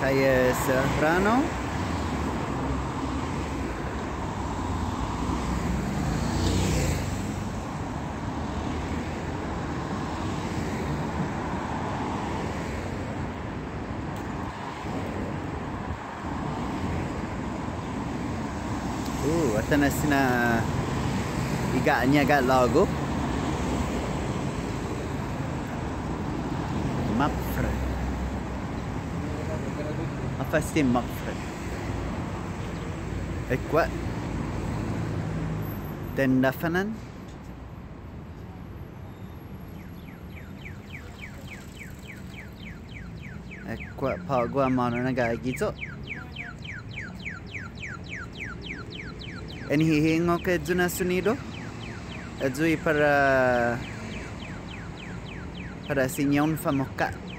Calle Serrano. Ata na sina iganya gat logo. Mapfred. Apa sih Mapfred? Ekwa. Tendafanan. Ekwa pa gua mana naga gitu. En hihingo que Juna sonido para Sinyon Famoka.